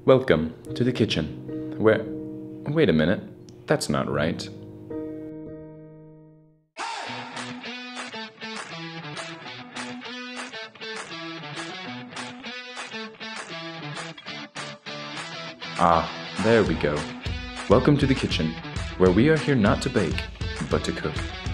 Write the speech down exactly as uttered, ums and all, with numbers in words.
Welcome to the kitchen, where... Wait a minute, that's not right. Ah, there we go. Welcome to the kitchen, where we are here not to bake, but to cook.